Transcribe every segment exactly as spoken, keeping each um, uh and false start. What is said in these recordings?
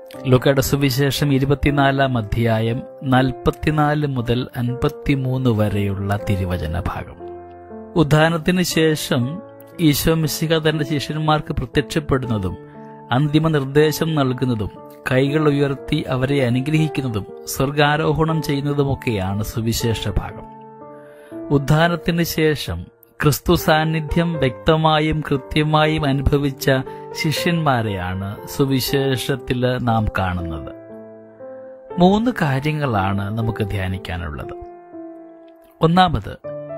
ലൂക്കയുടെ സുവിശേഷം ഇരുപത്തിനാലാം അധ്യായം നാൽപ്പത്തിനാല് മുതൽ അൻപത്തിമൂന്ന് വരെയുള്ള തിരുവചന ഭാഗം. ഉദ്ധാനത്തിന് ശേഷം ഈശോ മിശിഹ തന്റെ ശിഷ്യന്മാർക്ക് പ്രത്യക്ഷപ്പെടുന്നതും അന്തിമ നിർദ്ദേശം നൽകുന്നതും കൈകൾ ഉയർത്തി അവരെ അനുഗ്രഹിക്കുന്നതും സ്വർഗാരോഹണം ചെയ്യുന്നതുമൊക്കെയാണ് സുവിശേഷ ഭാഗം. ഉദ്ധാനത്തിന് ശേഷം ക്രിസ്തു സാന്നിധ്യം വ്യക്തമായും കൃത്യമായും അനുഭവിച്ച ശിഷ്യന്മാരെയാണ് സുവിശേഷത്തിൽ നാം കാണുന്നത്. മൂന്ന് കാര്യങ്ങളാണ് നമുക്ക് ധ്യാനിക്കാനുള്ളത്. ഒന്നാമത്,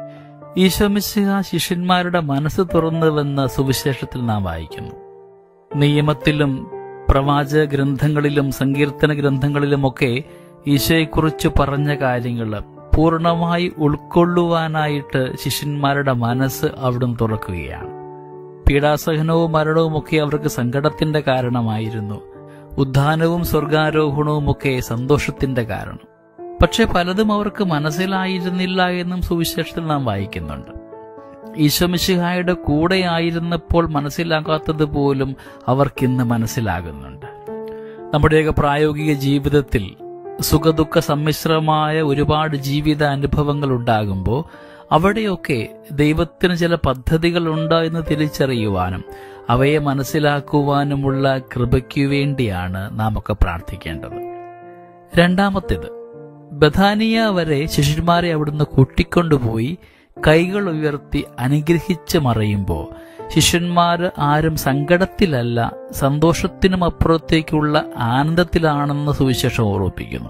ഈശോ മിശിഹ ശിഷ്യന്മാരുടെ മനസ്സ് തുറന്നുവെന്ന് സുവിശേഷത്തിൽ നാം വായിക്കുന്നു. നിയമത്തിലും പ്രവാചക ഗ്രന്ഥങ്ങളിലും സങ്കീർത്തന ഗ്രന്ഥങ്ങളിലുമൊക്കെ ഈശോയെക്കുറിച്ച് പറഞ്ഞ കാര്യങ്ങൾ പൂർണ്ണമായി ഉൾക്കൊള്ളുവാനായിട്ട് ശിഷ്യന്മാരുടെ മനസ്സ് അവിടുന്ന് തുറക്കുകയാണ്. പീഡാസഹനവും മരണവുമൊക്കെ അവർക്ക് സങ്കടത്തിന്റെ കാരണമായിരുന്നു. ഉദ്ധാനവും സ്വർഗാരോഹണവുമൊക്കെ സന്തോഷത്തിന്റെ കാരണം. പക്ഷെ പലതും അവർക്ക് മനസ്സിലായിരുന്നില്ല എന്നും സുവിശേഷത്തിൽ നാം വായിക്കുന്നുണ്ട്. ഈശോ മിശിഹായുടെ കൂടെ ആയിരുന്നപ്പോൾ മനസ്സിലാകാത്തത് പോലും അവർക്കിന്ന് മനസ്സിലാകുന്നുണ്ട്. നമ്മുടെയൊക്കെ പ്രായോഗിക ജീവിതത്തിൽ സുഖദുഃഖ സമ്മിശ്രമായ ഒരുപാട് ജീവിത അനുഭവങ്ങൾ ഉണ്ടാകുമ്പോൾ അവിടെയൊക്കെ ദൈവത്തിന് ചില പദ്ധതികൾ ഉണ്ട് എന്ന് തിരിച്ചറിയുവാനും അവയെ മനസ്സിലാക്കുവാനുമുള്ള കൃപയ്ക്കു വേണ്ടിയാണ് നാം ഒക്കെ പ്രാർത്ഥിക്കേണ്ടത്. രണ്ടാമത്തേത്, ബഥാനിയ വരെ ശിഷ്യന്മാരെ അവിടുന്ന് കൂട്ടിക്കൊണ്ടുപോയി കൈകൾ ഉയർത്തി അനുഗ്രഹിച്ച് മറയുമ്പോൾ ശിഷ്യന്മാർ ആരും സങ്കടത്തിലല്ല, സന്തോഷത്തിനും അപ്പുറത്തേക്കുള്ള ആനന്ദത്തിലാണെന്ന് സുവിശേഷം ഓർമ്മിപ്പിക്കുന്നു.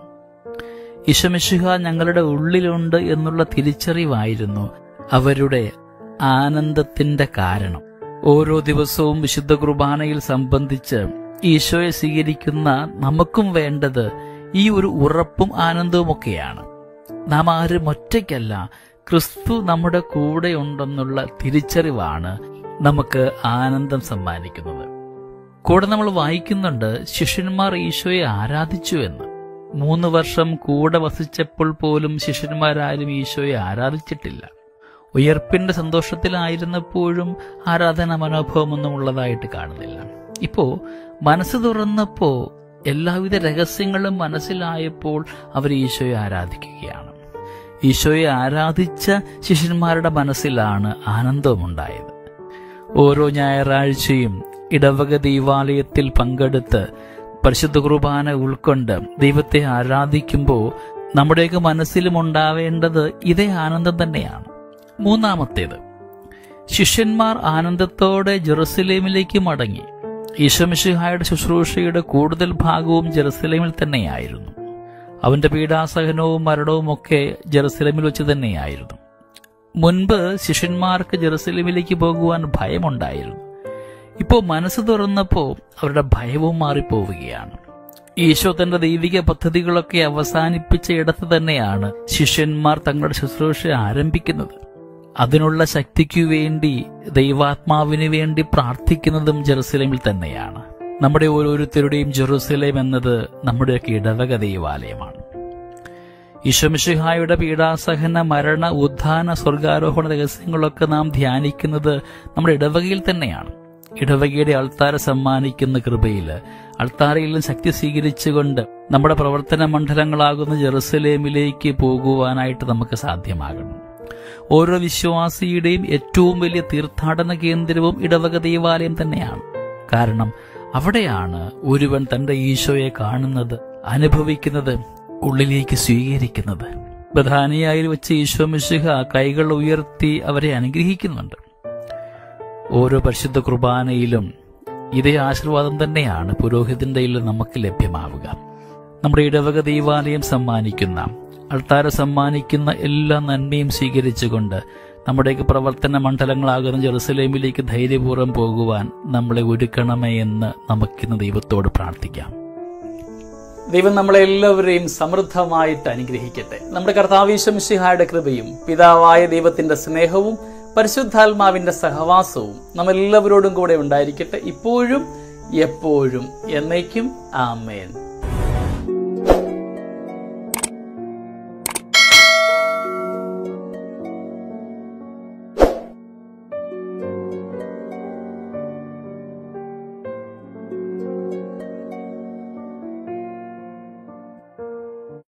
ഈശോ മിശിഹ ഞങ്ങളുടെ ഉള്ളിലുണ്ട് എന്നുള്ള തിരിച്ചറിവായിരുന്നു അവരുടെ ആനന്ദത്തിന്റെ കാരണം. ഓരോ ദിവസവും വിശുദ്ധ കുർബാനയിൽ സംബന്ധിച്ച് ഈശോയെ സ്വീകരിക്കുന്ന നമുക്കും വേണ്ടത് ഈ ഒരു ഉറപ്പും ആനന്ദവുമൊക്കെയാണ്. നാം ആരും ഒറ്റയ്ക്കല്ല, ക്രിസ്തു നമ്മുടെ കൂടെ ഉണ്ടെന്നുള്ള തിരിച്ചറിവാണ് നമുക്ക് ആനന്ദം സമ്മാനിക്കുന്നത്. കൂടെ നമ്മൾ വായിക്കുന്നുണ്ട്, ശിഷ്യന്മാർ ഈശോയെ ആരാധിച്ചു എന്ന്. മൂന്ന് വർഷം കൂടെ വസിച്ചപ്പോൾ പോലും ശിഷ്യന്മാരാരും ഈശോയെ ആരാധിച്ചിട്ടില്ല. ഉയർപ്പിന്റെ സന്തോഷത്തിലായിരുന്നപ്പോഴും ആരാധന മനോഭാവമൊന്നും ഉള്ളതായിട്ട് കാണുന്നില്ല. ഇപ്പോ മനസ്സ് തുറന്നപ്പോ എല്ലാവിധ രഹസ്യങ്ങളും മനസ്സിലായപ്പോൾ അവർ ഈശോയെ ആരാധിക്കുകയാണ്. ഈശോയെ ആരാധിച്ച ശിഷ്യന്മാരുടെ മനസ്സിലാണ് ആനന്ദമുണ്ടായത്. ഓരോ ഞായറാഴ്ചയും ഇടവക ദൈവാലയത്തിൽ പങ്കെടുത്ത് പരിശുദ്ധ കുർബാന ഉൾക്കൊണ്ട് ദൈവത്തെ ആരാധിക്കുമ്പോൾ നമ്മുടെയൊക്കെ മനസ്സിലും ഉണ്ടാവേണ്ടത് ഇതേ ആനന്ദം തന്നെയാണ്. മൂന്നാമത്തേത്, ശിഷ്യന്മാർ ആനന്ദത്തോടെ ജെറുസലേമിലേക്ക് മടങ്ങി. ഈശോ മിശിഹായുടെ ശുശ്രൂഷയുടെ കൂടുതൽ ഭാഗവും ജെറുസലേമിൽ തന്നെയായിരുന്നു. അവന്റെ പീഡാസഹനവും മരണവും ഒക്കെ ജെറുസലേമിൽ വെച്ച് തന്നെയായിരുന്നു. മുൻപ് ശിഷ്യന്മാർക്ക് ജെറുസലേമിലേക്ക് പോകുവാൻ ഭയമുണ്ടായിരുന്നു. ഇപ്പോൾ മനസ്സ് തുറന്നപ്പോൾ അവരുടെ ഭയവും മാറിപ്പോവുകയാണ്. ഈശോ തന്റെ ദൈവിക പദ്ധതികളൊക്കെ അവസാനിപ്പിച്ച ഇടത്ത് തന്നെയാണ് ശിഷ്യന്മാർ തങ്ങളുടെ ശുശ്രൂഷ ആരംഭിക്കുന്നത്. അതിനുള്ള ശക്തിക്കു വേണ്ടി ദൈവാത്മാവിന് വേണ്ടി പ്രാർത്ഥിക്കുന്നതും ജെറുസലേമിൽ തന്നെയാണ്. നമ്മുടെ ഓരോരുത്തരുടെയും ജെറുസലേം എന്നത് നമ്മുടെയൊക്കെ ഇടവക ദൈവാലയമാണ്. ഈശോ മിശിഹായുടെ പീഡാസഹന മരണ ഉദ്ധാന സ്വർഗാരോഹണ രഹസ്യങ്ങളൊക്കെ നാം ധ്യാനിക്കുന്നത് നമ്മുടെ ഇടവകയിൽ തന്നെയാണ്. ഇടവകയുടെ അൾത്താര സമ്മാനിക്കുന്ന കൃപയില് അൾത്താരയിൽ നിന്ന് ശക്തി സ്വീകരിച്ചുകൊണ്ട് നമ്മുടെ പ്രവർത്തന മണ്ഡലങ്ങളാകുന്ന ജെറുസലേമിലേക്ക് പോകുവാനായിട്ട് നമുക്ക് സാധ്യമാകണം. ഓരോ വിശ്വാസിയുടെയും ഏറ്റവും വലിയ തീർത്ഥാടന കേന്ദ്രവും ഇടവക ദൈവാലയം തന്നെയാണ്. കാരണം അവിടെയാണ് ഒരുവൻ തന്റെ ഈശോയെ കാണുന്നത്, അനുഭവിക്കുന്നത്, ഉള്ളിലേക്ക് സ്വീകരിക്കുന്നത്. ബഥാനിയയിൽ വെച്ച് ഈശോ മിശിഹ കൈകൾ ഉയർത്തി അവരെ അനുഗ്രഹിക്കുന്നുണ്ട്. ഓരോ പരിശുദ്ധ കുർബാനയിലും ഇതേ ആശീർവാദം തന്നെയാണ് പുരോഹിതന്റെ നമുക്ക് ലഭ്യമാവുക. നമ്മുടെ ഇടവക ദൈവാലയം സമ്മാനിക്കുന്ന, അൾത്താര സമ്മാനിക്കുന്ന എല്ലാ നന്മയും സ്വീകരിച്ചുകൊണ്ട് നമ്മുടെയൊക്കെ പ്രവർത്തന മണ്ഡലങ്ങളാകുന്ന ജെറുസലേമിലേക്ക് ധൈര്യപൂർവ്വം പോകുവാൻ നമ്മളെ ഒരുക്കണമേ എന്ന് നമുക്കിന്ന് ദൈവത്തോട് പ്രാർത്ഥിക്കാം. ദൈവം നമ്മളെല്ലാവരെയും സമൃദ്ധമായിട്ട് അനുഗ്രഹിക്കട്ടെ. നമ്മുടെ കർത്താവ് ഈശോ മിശിഹായുടെ കൃപയും പിതാവായ ദൈവത്തിന്റെ സ്നേഹവും പരിശുദ്ധാത്മാവിന്റെ സഹവാസവും നമ്മെല്ലാവരോടും കൂടെ ഉണ്ടായിരിക്കട്ടെ, ഇപ്പോഴും എപ്പോഴും എന്നേക്കും. ആമേൻ.